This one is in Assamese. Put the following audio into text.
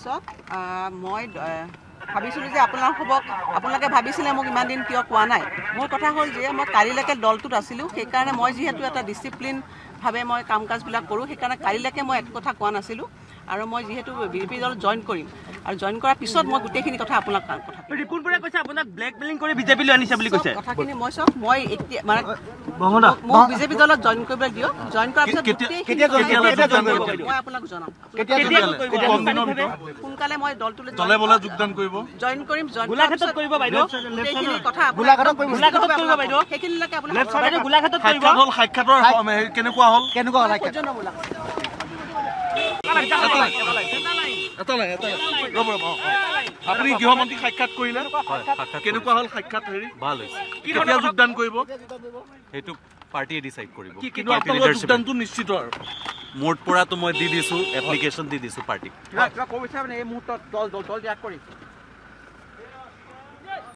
চাওক মই ভাবিছিলোঁ যে আপোনালোকে ভাবিছিলে মোক ইমান দিন কিয় কোৱা নাই মোৰ কথা হ'ল যে মই কালিলৈকে দলটোত আছিলোঁ সেইকাৰণে মই যিহেতু এটা ডিচিপ্লিনভাৱে মই কাম কাজবিলাক কৰোঁ সেইকাৰণে কালিলৈকে মই একো কথা কোৱা নাছিলোঁ আৰু মই যিহেতু বিজেপি দলত জইন কৰিম আৰু জইন কৰাৰ পিছত মই গোটেইখিনি কথা আপোনাক কথা ৰিপুন বৰাই কৈছে আপোনাক ব্লেকমেইলিং কৰি বিজেপিলৈ আনিছে বুলি কৈছে কথাখিনি মই চাওক মই এতিয়া মানে মোক বিজেপি দলত জইন কৰিবলৈ দিয়ক জইন কৰাৰ পিছত মই আপোনাক জনাম সোনকালে মই দলটোলৈ যোগদান কৰিব জইন কৰিম গোলাঘাটত কৰিব বাইদেউ কথা গোলাঘাটত কৰিব বাইদেউ সেইখিনিলৈকে বাইদেউ গোলাঘাটত কৰিব সাক্ষাতৰ কেনেকুৱা হ'ল আপুনি গৃহমন্ত্ৰীক সাক্ষাৎ কৰিলে কেনেকুৱা হ'ল সাক্ষাৎ হেৰি ভাল হৈছে কেতিয়া যোগদান কৰিব সেইটো পাৰ্টিয়ে ডিসাইড কৰিব কিন্তু আপোনালোকৰ যোগদানটো নিশ্চিত আৰু মোৰ পৰাটো মই দি দিছো এপ্লিকেশ্যন দি দিছো পাৰ্টিক এই মুহূৰ্তত দল ত্যাগ কৰিছে